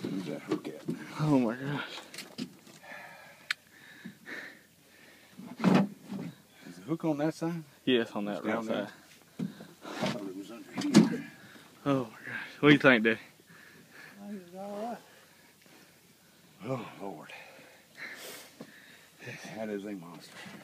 Where's that hook at? Oh my gosh. Is the hook on that side? Yes, on that right Down there? side. I thought it was under here. Oh my gosh. What do you think, Daddy? I think it's all right. Oh, Lord. That is a monster.